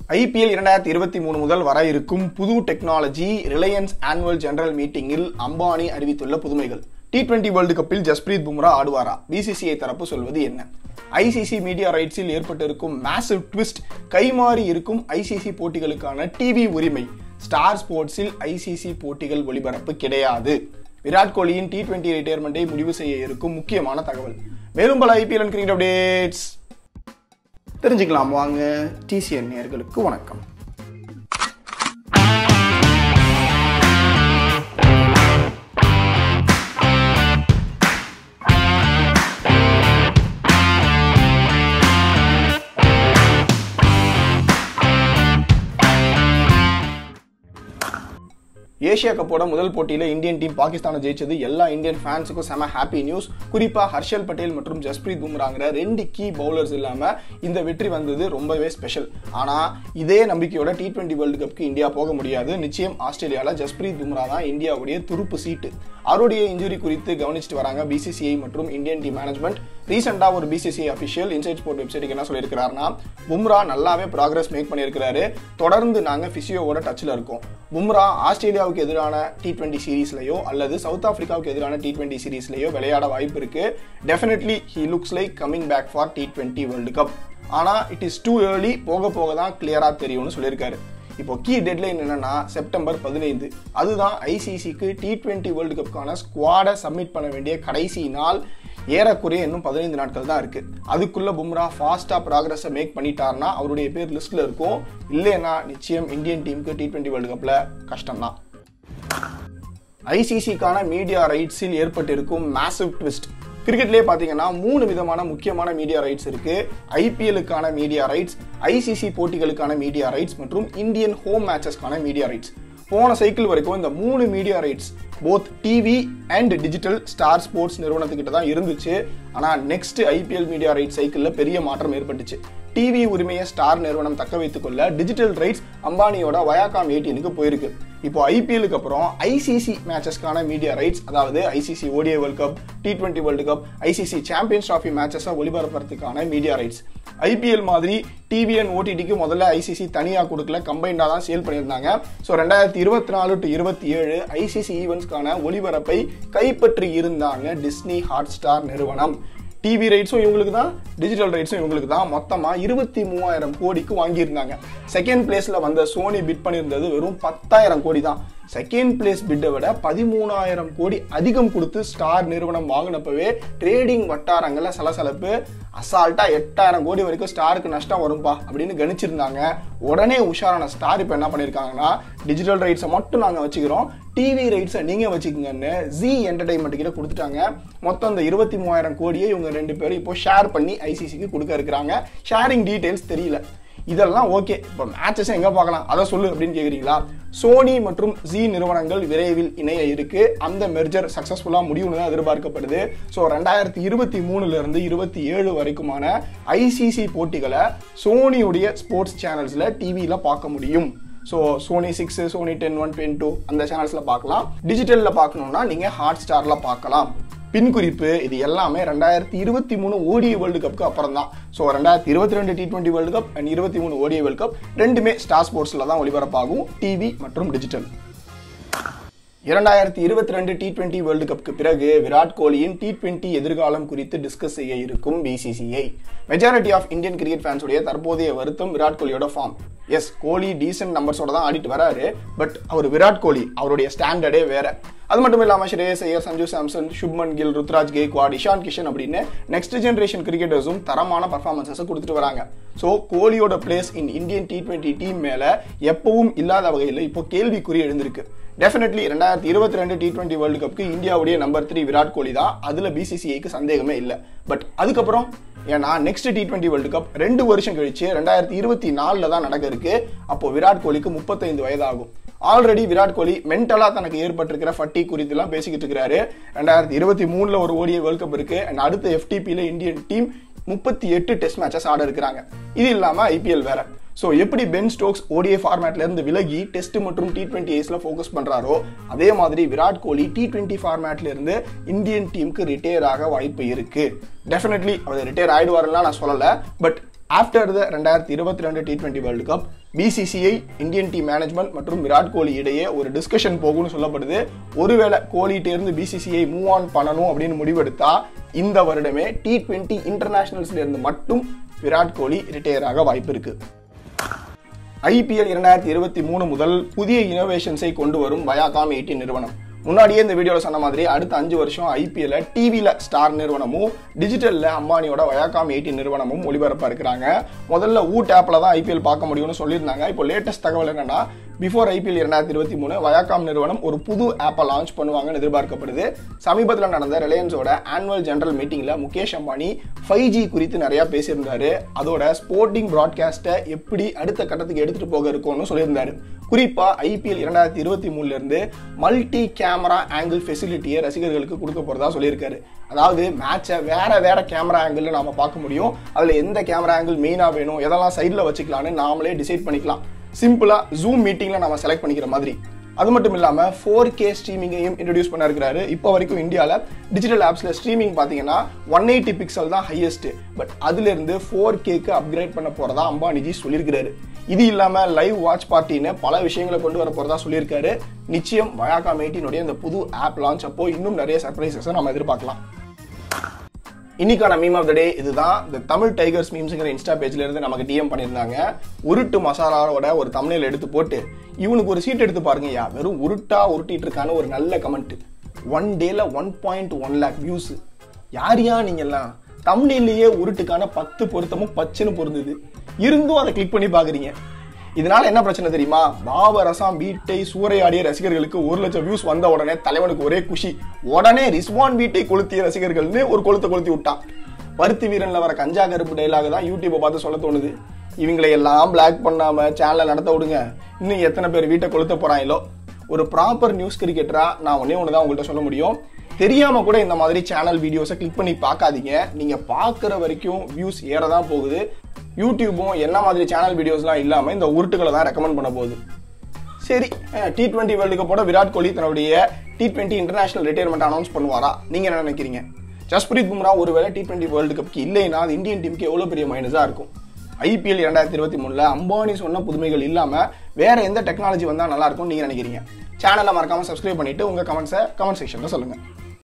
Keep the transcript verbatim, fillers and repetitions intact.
I P L இரண்டாயிரத்து இருபத்தி மூன்று முதல் வர இருக்கும் புது டெக்னாலஜி ரிலையன்ஸ் ஆனுவல் ஜெனரல் மீட்டிங்கில் அம்பானி அறிவித்துள்ள புதுமைகள். டி டுவெண்டி வேர்ல்டு கப்பில் Jasprit Bumrah ஆடுவாரா? B C C I தரப்பு சொல்வது என்ன? I C C மீடியா ரைட்ஸில் ஏற்பட்டிருக்கும் மேசிவ் ட்விஸ்ட், கைமாறி இருக்கும் I C C போட்டிகளுக்கான டிவி உரிமை. ஸ்டார் ஸ்போர்ட்ஸில் I C C போட்டிகள் ஒளிபரப்பு கிடையாது. விராட் கோலியின் டி டுவெண்டி ரிட்டையர்மெண்ட்டை முடிவு செய்ய இருக்கும் முக்கியமான தகவல். மேலும் பல I P L cricket updates தெரிஞ்சுக்கலாம் வாங்க. T C N நேயர்களுக்கு வணக்கம். ஏசியா கப்போட முதல் போட்டியில இந்தியன் டீம் பாகிஸ்தானை ஜெயிச்சது எல்லா இந்தியன் ஃபேன்ஸுக்கும் செம ஹாப்பி நியூஸ். குறிப்பா ஹர்ஷல் பட்டேல் மற்றும் ஜஸ்பிரீத் பும்ராங்கிற ரெண்டு கீ பவுலர்ஸ் இல்லாம இந்த வெற்றி வந்தது ரொம்பவே ஸ்பெஷல். ஆனா இதே நம்பிக்கையோட டி டுவெண்டி வேர்ல்டு கப்புக்கு இந்தியா போக முடியாது. நிச்சயம் ஆஸ்திரேலியால ஜஸ்பிரீத் பும்ரா தான் இந்தியாவுடைய துருப்பு சீட்டு. அவருடைய இன்ஜுரி குறித்து கவனிச்சுட்டு வராங்க B C C I மற்றும் இந்தியன் டீம் மேனேஜ்மெண்ட். ரீசெண்டா ஒரு B C C I official inside sport வெப்சைட்டுக்கு என்ன சொல்லியிருக்கிறாருன்னா, பும்ரா நல்லாவே ப்ராக்ரஸ் மேக் பண்ணியிருக்கிறாரு, தொடர்ந்து நாங்க பிசியோவோட டச்ல இருக்கோம். பும்ரா ஆஸ்திரேலியாவுக்கு எதிரான டி டுவெண்டி சீரீஸ்லயோ அல்லது சவுத் ஆப்பிரிக்காவுக்கு எதிரான டி டுவெண்டி சீரீஸ்லயோ விளையாட வாய்ப்பு இருக்கு. Definitely he looks like coming back for T twenty world cup. ஆனா இட் இஸ் டூ ஏர்லி, போக போக தான் கிளியரா தெரியும்னு சொல்லியிருக்காரு. இப்போ கீ டெட்லைன் என்னன்னா செப்டம்பர் பதினைந்து. அதுதான் I C Cக்கு டி டுவெண்டி வேர்ல்டு கப்புக்கான ஸ்குவாடை சப்மிட் பண்ண வேண்டிய கடைசி நாள். ஏறக்குறைய இன்னும் பதினைந்து நாட்கள் தான் இருக்கு. அதுக்குள்ள பும்ரா ஃபாஸ்டா ப்ராக்ரஸை மேக் பண்ணிட்டார்னா அவருடைய பேர் லிஸ்ட்ல இருக்கும். இல்லைன்னா நிச்சயம் இந்தியன் டீமுக்கு டி டுவெண்டி வேர்ல்டு கப்ல கஷ்டம் தான். I C Cக்கான மீடியா ரைட்ஸில் ஏற்பட்டிருக்கும் மேசிவ் ட்விஸ்ட். கிரிக்கெட்லேயே பார்த்தீங்கன்னா மூணு விதமான முக்கியமான மீடியா ரைட்ஸ் இருக்கு. I P L-க்கான media rights, I C C போட்டிகளுக்கான மீடியா ரைட்ஸ் மற்றும் இந்தியன் ஹோம் மேட்சஸ்க்கான மீடியா ரைட்ஸ். போன சைக்கிள் வரைக்கும் இந்த மூணு media rights both TV and digital Star Sports நிறுவனத்துக்கிட்ட தான் இருந்துச்சு. ஆனால் next I P L media right சைக்கிளில் பெரிய மாற்றம் ஏற்பட்டுச்சு. டிவி உரிமையை ஸ்டார் நிறுவனம் தக்க வைத்துக் கொள்ள டிஜிட்டல் ரைட்ஸ் அம்பானியோட வயாகாம் எயிட்டீனுக்கு போயிருக்கு. இப்போ I P L-க்கு அப்புறம் I C C மேட்சஸ்க்கான மீடியா ரைட்ஸ், அதாவது I C C O D I world cup, T twenty world cup, I C C champions trophy மேட்சஸை ஒளிபரப்புறதுக்கான media rights. I P L மாதிரி டிவி அண்ட் ஓடிடிக்கு முதல்ல I C C தனியாக கொடுக்கல, கம்பைண்டாக தான் சேல் பண்ணியிருந்தாங்க. ஸோ ரெண்டாயிரத்தி இருபத்தி நாலு டு இருபத்தி ஏழு I C C ஈவெண்ட்ஸ்க்கான ஒளிபரப்பை கைப்பற்றி இருந்தாங்க டிஸ்னி ஹாட் ஸ்டார் நிறுவனம். டிவி ரைட்ஸும் இவங்களுக்கு தான், டிஜிட்டல் ரைட்ஸும் இவங்களுக்கு தான். மொத்தமாக இருபத்தி மூவாயிரம் கோடிக்கு வாங்கியிருந்தாங்க. செகண்ட் பிளேஸ்ல வந்த சோனி பிட் பண்ணியிருந்தது வெறும் பத்தாயிரம் கோடி தான். செகண்ட் பிளேஸ் பிட்டை விட பதிமூணாயிரம் கோடி அதிகம் கொடுத்து ஸ்டார் நிறுவனம் வாங்கினப்பவே ட்ரேடிங் வட்டாரங்கள்ல சலசலப்பு. அசால்ட்டா எட்டாயிரம் கோடி வரைக்கும் ஸ்டாருக்கு நஷ்டம் வரும்பா அப்படின்னு கணிச்சிருந்தாங்க. உடனே உஷாரான ஸ்டார் இப்போ என்ன பண்ணியிருக்காங்கன்னா, டிஜிட்டல் ரைட்ஸை மட்டும் நாங்கள் வச்சுக்கிறோம், டிவி ரைட்ஸை நீங்க வச்சுக்கோங்கன்னு ஜி என்டர்டைன்மெண்ட் கிட்ட கொடுத்துட்டாங்க. மொத்தம் இந்த இருபத்தி மூவாயிரம் கோடியை இவங்க ரெண்டு பேரும் இப்போ ஷேர் பண்ணி I C Cக்கு கொடுக்க இருக்கிறாங்க. ஷேரிங் டீடைல்ஸ் தெரியல. இதெல்லாம் ஓகே, இப்போ மேட்சஸ் எங்க பார்க்கலாம் அதை சொல்லு அப்படின்னு கேக்குறீங்களா? சோனி மற்றும் ஜி நிறுவனங்கள் விரைவில் இணைய இருக்கு. அந்த மெர்ஜர் சக்சஸ்ஃபுல்லா முடியும்னு தான் எதிர்பார்க்கப்படுது. ஸோ ரெண்டாயிரத்தி இருபத்தி மூணுல இருந்து இருபத்தி ஏழு வரைக்குமான I C C போட்டிகளை சோனியுடைய ஸ்போர்ட்ஸ் சேனல்ஸ்ல டிவியில பார்க்க முடியும். So Sony six, Sony ten one, ten two அந்த சேனல்ஸ்ல பார்க்கலாம். டிஜிட்டல்ல பார்க்கணும்னா நீங்க ஹாட் ஸ்டார்ல பார்க்கலாம். பின் குறிப்பு, இது எல்லாமே ரெண்டாயிரத்தி இருபத்தி மூணு O D I வேர்ல்டு கப்புக்கு அப்புறம் தான். ஸோ ரெண்டாயிரத்தி இருபத்தி ரெண்டு T twenty world cup and இருபத்தி மூணு O D I world cup ரெண்டுமே ஸ்டார் ஸ்போர்ட்ஸ்ல தான் ஒளிபரப்பாகும், டிவி மற்றும் டிஜிட்டல். இரண்டாயிரத்தி இருபத்தி ரெண்டு டி டுவெண்டி வேர்ல்டு கப்புக்கு பிறகு விராட் கோலியின் டி டுவெண்டி எதிர்காலம் குறித்து டிஸ்கஸ் செய்ய இருக்கும் B C C I. Majority of Indian cricket ஃபேன்ஸுடைய தற்போதைய வருத்தம் விராட் கோலியோட ஃபார்ம். எஸ், கோலி டீசென்ட் நம்பர்ஸோட தான் ஆடிட்டு வராரு. பட் அவர் விராட் கோலி, அவருடைய ஸ்டாண்டர்டே வேற. அது மட்டும் இல்லாமல் ஸ்ரேயஸ் ஐயர், சஞ்சு சாம்சன், சுப்மன் கில், ருத்ராஜ் கெய்க்வாட், இஷான் கிஷன் அப்படின்னு நெக்ஸ்ட் ஜெனரேஷன் கிரிக்கெட்டர்ஸும் தரமான பர்ஃபார்மன்ஸை கொடுத்துட்டு வராங்க. ஸோ கோலியோட place in Indian T twenty team மேல எப்பவும் இல்லாத வகையில் இப்போ கேள்விக்குறி எழுந்திருக்கு. டெஃபினெட்லி ரெண்டாயிரத்தி இருபத்தி ரெண்டு டி டுவெண்டி வேர்ல்டு கப்புக்கு இந்தியாவுடைய நம்பர் த்ரீ விராட் கோலி தான். அதுல B C C Iக்கு சந்தேகமே இல்லை. பட் அதுக்கப்புறம் ஏன்னா next T twenty world cup ரெண்டு வருஷம் கழிச்சு ரெண்டாயிரத்தி இருபத்தி நாலுல தான் நடக்க இருக்கு. அப்போ விராட் கோலிக்கு முப்பத்தைந்து வயது ஆகும். ஆல்ரெடி விராட் கோலி மென்டலா தனக்கு ஏற்பட்டிருக்கிற ஃபட்டி குறித்து எல்லாம் பேசிக்கிட்டு இருக்கிறாரு. ரெண்டாயிரத்தி இருபத்தி மூணுல ஒரு O D I world cup இருக்கு. அண்ட் அடுத்த F T P ல இந்தியன் டீம் முப்பத்தி எட்டு டெஸ்ட் மேட்சஸ் ஆட இருக்கிறாங்க. இது இல்லாம I P L வேற. ஸோ எப்படி Ben Stokes O D I ஃபார்மேட்ல இருந்து விலகி டெஸ்ட் மற்றும் டி டுவெண்டி ஏஸ்ல ஃபோக்கஸ் பண்றாரோ, அதே மாதிரி விராட் கோலி டி டுவெண்டி ஃபார்மேட்ல இருந்து இந்தியன் டீமுக்கு ரிட்டையர் ஆக வாய்ப்பு இருக்கு. டெஃபினெட்லி அவர் ரிட்டையர் ஆயிடுவாருலாம் நான் சொல்லல. பட் ஆஃப்டர் த ரெண்டாயிரத்தி இருபத்தி ரெண்டு T twenty world cup BCCI Indian team management மற்றும் விராட் கோலி இடையே ஒரு டிஸ்கஷன் போகும்னு சொல்லப்படுது. ஒருவேளை கோலிட்டே இருந்து பிசிசிஐ மூவ் ஆன் பண்ணணும் அப்படின்னு முடிவெடுத்தா இந்த வருடமே டி டுவெண்ட்டி இன்டர்நேஷனல்ஸ்ல இருந்து மட்டும் விராட் கோலி ரிட்டையர் ஆக வாய்ப்பு இருக்கு. ஐபிஎல் இரண்டாயிரத்தி இருபத்தி மூணு முதல் புதிய இனோவேஷன்ஸை கொண்டு வரும் வயாகாம் எயிட்டீன் நிறுவனம். முன்னாடியே இந்த வீடியோல சொன்ன மாதிரி அடுத்த அஞ்சு வருஷம் ஐபிஎல்ல டிவில ஸ்டார் நிறுவனமும் டிஜிட்டல்ல அம்பானியோட வயாகாம் எயிட்டீன் நிறுவனமும் ஒளிபரப்பா இருக்கிறாங்க. முதல்ல ஊட் ஆப்ல தான் ஐபிஎல் பார்க்க முடியும்னு சொல்லியிருந்தாங்க. இப்போ லேட்டஸ்ட் தகவல் என்னன்னா, பிஃபோர் ஐபிஎல் இரண்டாயிரத்தி இருபத்தி மூணு வயாகாம் நிறுவனம் ஒரு புது ஆப்பை லான்ச் பண்ணுவாங்கன்னு எதிர்பார்க்கப்படுது. சமீபத்தில் நடந்த ரிலையன்ஸோட ஆனுவல் ஜெனரல் மீட்டிங்ல முகேஷ் அம்பானி ஃபைவ் ஜி குறித்து நிறைய பேசியிருந்தாரு. அதோட ஸ்போர்ட்டிங் பிராட்காஸ்ட்டை எப்படி அடுத்த கட்டத்துக்கு எடுத்துட்டு போக இருக்கும்னு சொல்லியிருந்தாரு. குறிப்பா ஐபிஎல் இரண்டாயிரத்தி இருபத்தி மூணுல இருந்து மல்டி கேமரா ஆங்கிள் ஃபெசிலிட்டியை ரசிகர்களுக்கு கொடுக்க போறதா சொல்லியிருக்காரு. அதாவது மேட்சை வேற வேற கேமரா ஆங்கிள் நாம பார்க்க முடியும். அதுல எந்த கேமரா ஆங்கிள் மெயினா வேணும், எதெல்லாம் சைட்ல வச்சுக்கலாம்னு நாமளே டிசைட் பண்ணிக்கலாம். சிம்பிளா ஜூம் மீட்டிங்ல நம்ம செலக்ட் பண்ணிக்கிற மாதிரி. அது மட்டும் இல்லாம ஃபோர் கே ஸ்ட்ரீமிங்கையும் இன்ட்ரடியூஸ் பண்ண இருக்கிறாரு. இப்போ வரைக்கும் இந்தியாவில் டிஜிட்டல் ஆப்ஸ்ல ஸ்ட்ரீமிங் பார்த்தீங்கன்னா ஒன் எயிட்டி பிக்சல் தான் ஹையஸ்ட். பட் அதுல இருந்து ஃபோர் கேக்கு அப்கிரேட் பண்ண போறதா அம்பானிஜி சொல்லியிருக்கிறாரு. இது இல்லாம லைவ் வாட்ச் பார்ட்டின்னு பல விஷயங்களை கொண்டு வர போறதா சொல்லியிருக்காரு. நிச்சயம் வயாகாம் எயிட்டீன் இந்த புது ஆப் லான்ச் அப்போ இன்னும் நிறைய சர்ப்ரைசஸ் நம்ம எதிர்பார்க்கலாம். இன்னைக்கான மீம் ஆஃப் த டே இதுதான். இந்த தமிழ் டைகர்ஸ் மீம்ஸ்ங்கிற இன்ஸ்டா பேஜ்ல இருந்து நமக்கு டிஎம் பண்ணியிருந்தாங்க. உருட்டு மசாலாவோட ஒரு தம்ப்நெயில் எடுத்து போட்டு இவனுக்கு ஒரு சீட் எடுத்து பாருங்க யா, வெறும் உருட்டா உருட்டிட்டு இருக்கான ஒரு நல்ல கமெண்ட். ஒன் டேல one point one lakh views. யாரியா நீங்க எல்லாம் தம்ப்நெயிலேயே உருட்டுக்கான பத்து பொருத்தமும் பச்சுன்னு பொருந்தது இருந்தும் அதை கிளிக் பண்ணி பாக்குறீங்க. இதனால என்ன பிரச்சனை தெரியுமா? பாபர் அசாம் வீட்டை சூறையாடிய ரசிகர்களுக்கு ஒரு லட்சம் வியூஸ் வந்த உடனே தலைவனுக்கு ஒரே குஷி. உடனே ரிஸ்வான் வீட்டை கொளுத்திய ரசிகர்கள்னு ஒரு கொளுத்த கொளுத்தி விட்டான். பருத்தி வீரன்ல வர கஞ்சா கருப்பு டைலாக தான் யூடியூப்பை பார்த்து சொல்ல தோணுது. இவங்களை எல்லாம் பிளாக் பண்ணாம சேனலை நடத்த விடுங்க. இன்னும் எத்தனை பேர் வீட்டை கொளுத்த போறாங்களோ. ஒரு ப்ராப்பர் நியூஸ் கிரிக்கெட்டரா நான் ஒன்னே ஒண்ணுதான் உங்கள்கிட்ட சொல்ல முடியும். தெரியாம கூட இந்த மாதிரி சேனல் வீடியோஸை கிளிக் பண்ணி பார்க்காதீங்க. நீங்க பாக்குற வரைக்கும் வியூஸ் ஏறதான் போகுது. யூடியூப்பும் என்ன மாதிரி சேனல் வீடியோஸ்லாம் இல்லாம இந்த உருட்டுகளை தான் ரெக்கமெண்ட் பண்ண போகுது. சரி, டி டுவெண்ட்டி வேர்ல்டு கப்போட விராட் கோலி தன்னுடைய T twenty international retirement announce பண்ணுவாரா? நீங்க என்ன நினைக்கிறீங்க? ஜஸ்பிரீத் பும்ரா ஒருவேளை டி டுவெண்ட்டி வேர்ல்டு கப்க்கு இல்லைன்னா அது இந்தியன் டீமுக்கு எவ்வளவு பெரிய மைனஸா இருக்கும். ஐபிஎல் இரண்டாயிரத்தி இருபத்தி மூணுல அம்பானி சொன்ன புதுமைகள் இல்லாம வேற எந்த டெக்னாலஜி வந்தா நல்லா இருக்கும் நீங்க நினைக்கிறீங்க? சேனலை மறக்காம சப்ஸ்கிரைப் பண்ணிட்டு உங்க கமெண்ட்ஸை கமெண்ட் செக்ஷன்ல சொல்லுங்க.